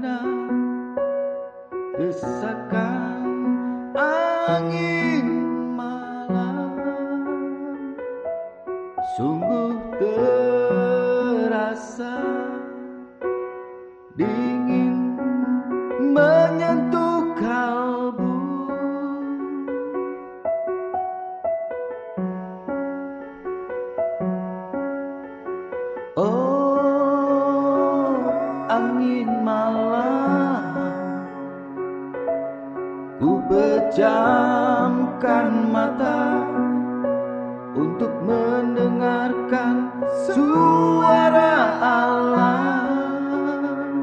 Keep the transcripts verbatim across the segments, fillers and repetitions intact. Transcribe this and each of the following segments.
mendengar desakan angin malam, sungguh terasa dingin menyentuh kalbu. Oh, angin malam, ku pejamkan mata untuk mendengarkan suara alam,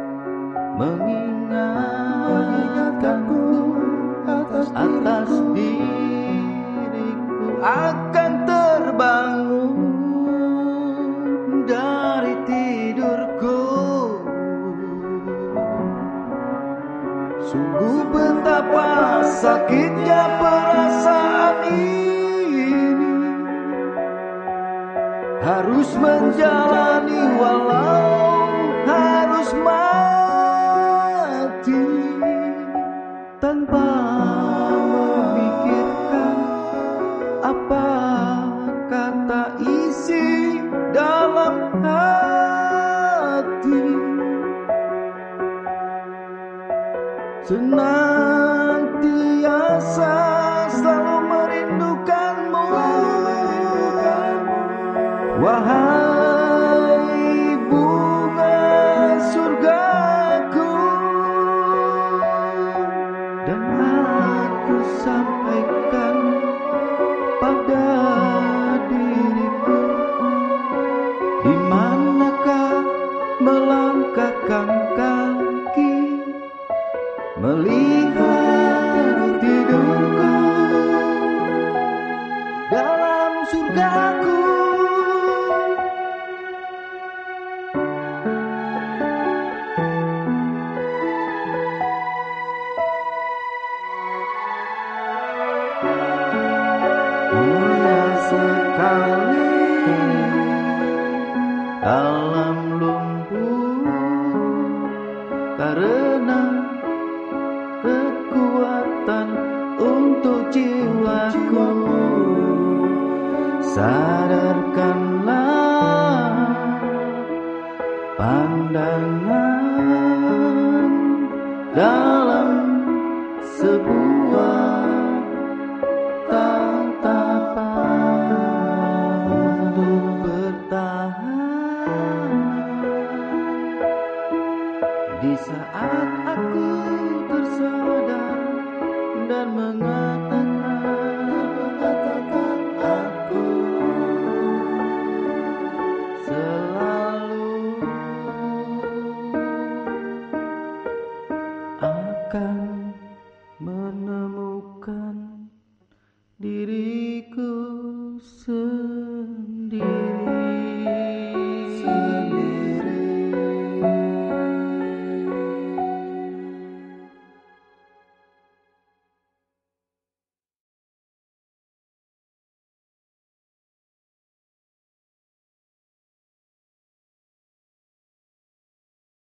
mengingatkanku atas, atas diriku akan terbangun dari tidurku. Sungguh betapa sakitnya perasaan ini, harus menjalani walau harus mati, tanpa memikirkan apa kata isi dalam hati. Senantiasa selalu merindukanmu, wahai bunga surgaku. Dan aku sampaikan pada diriku, di manakah melangkahkan kaki, melihat tidurku dalam surgaku. Mulia sekali alam lumpuh karena kekuatan untuk jiwaku. Sadarkanlah pandangan dalam sebuah tatapan untuk bertahan di saat aku tersadar dan mengatakan, mengatakan aku selalu akan